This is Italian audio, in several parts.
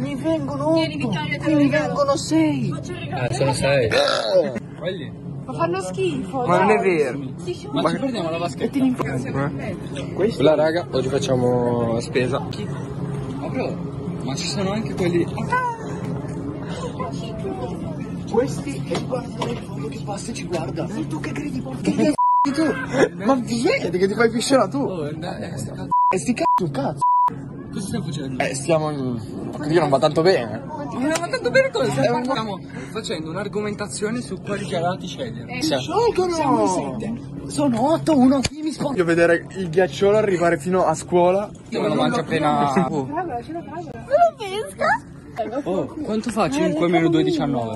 Mi vengono 8, qui mi vengono 6. Sono 6. Quelli? Ma fanno schifo. Ma non è vero. Ma ci prendiamo la vaschetta. Quella raga, oggi facciamo spesa. Ma bro, ma ci sono anche quelli. Questi e guarda il fondo che passa e ci guarda. E tu che credi porca che tu? Ma svegliati che ti fai pisciare tu. E sti cazzo. Cosa stiamo facendo? Stiamo. Io non va tanto bene. Ma non va tanto bene cosa? Stiamo facendo un'argomentazione su quali gelati scegliere. Sciolgono! Sono 8, uno qui mi sposta. Voglio vedere il ghiacciolo arrivare fino a scuola. Io me lo mangio appena. Non lo pesca? Oh, quanto fa 5 meno 2,19?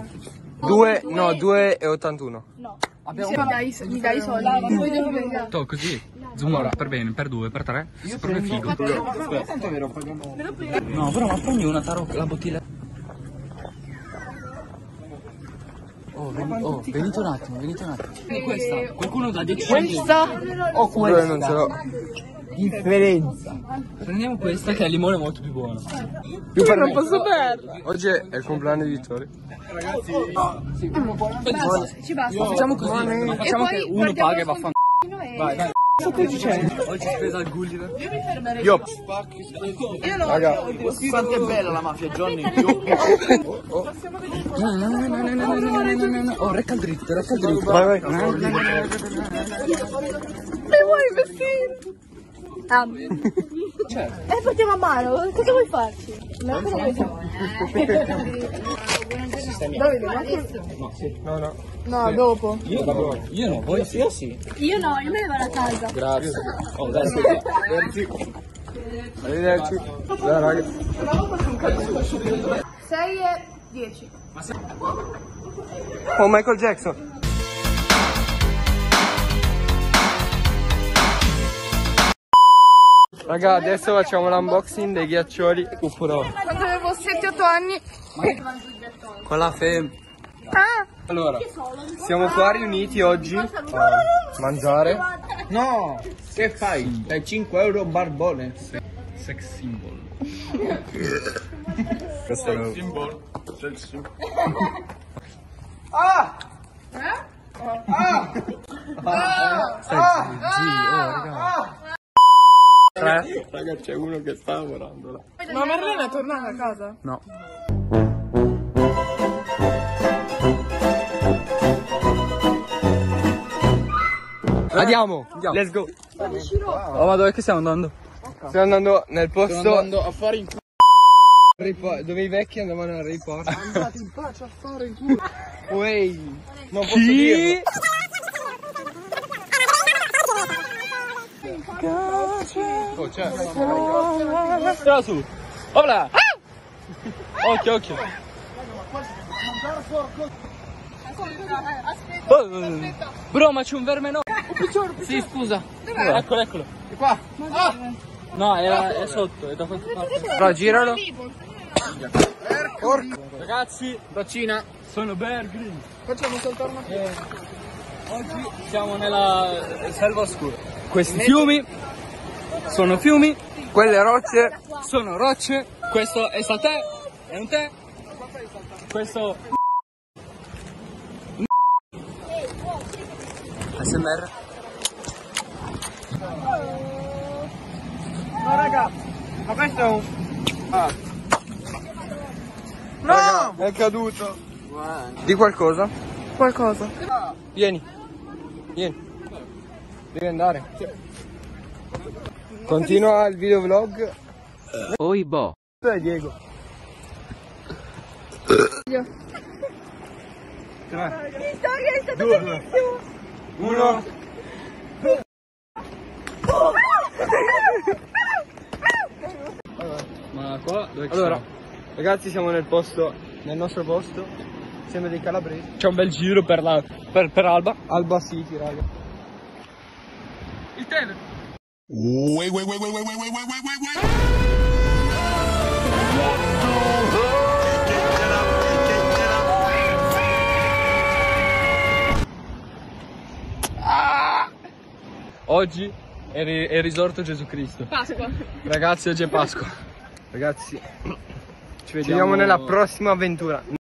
2,81. No. Mi dai i soldi. To, così. Zoom per bene, per 2, per 3. Io proprio figo. No, però ma prendi una tarocca, la bottiglia. Oh, venite un attimo. Questa, qualcuno da 10 Questa o questa? Non ce l'ho. Differenza. Prendiamo questa che è il limone molto più buono. Io non posso perdere. Oggi è il compleanno di Vittorio. Ragazzi, Ci basta. facciamo così, ma facciamo che uno paga e va a fare. Vai. Oggi spesa al Gulliver. Io mi fermerei. Io. Raga, quanto è bella la mafia, Johnny. No. Oh, recca il dritto. Vai. Mi vuoi vestire? Certo. Partiamo a mano, cosa vuoi farci? No, dopo. Io no, voi sì. Io no, io me ne vado a casa. Grazie. Oh, dai, Arrivederci. Dai, raga. 6 e 10. Oh, Michael Jackson. Raga, adesso facciamo l'unboxing dei ghiaccioli. Quando avevo 7-8 anni. Con la fem. Allora, siamo qua riuniti oggi a mangiare. No, che fai? Dai 5 euro barbone. Sex symbol. Questo è raga, c'è uno che sta lavorando là. Ma Marlena è tornata a casa? No. Andiamo, let's go. Oh, ma dove che stiamo andando? Stiamo andando nel posto Sto andando a fare in dove i vecchi andavano al report. Andate in pace a fare in culo. Uehi, non posso dirlo. Oh, c'è. Tira su. Opla. Occhio. Aspetta. Bro, ma c'è un verme no. Sì, scusa. Eccolo. E qua. No, è sotto, è da qualche parte. Però giralo. Ragazzi, Docina. sono Bear Grylls. Facciamo saltare una Oggi siamo nella selva oscura. Questi fiumi sono fiumi, Quelle rocce. sono rocce. Questo è tè, è un tè. Questo ASMR. No raga, ma questo è un... No! È caduto. Di qualcosa? Qualcosa. Vieni. Devi andare. Continua il videovlog. Oi boh. Dov'è Diego? Vittoria, è stato bellissimo. 1. Ma qua dove Allora, ragazzi, siamo nel nostro posto. Siamo dei calabresi. c'è un bel giro per Alba. Alba City, raga. Il tè. Oggi è risorto Gesù Cristo. Pasqua. Ragazzi, oggi è Pasqua. Ragazzi, Ci vediamo nella prossima avventura.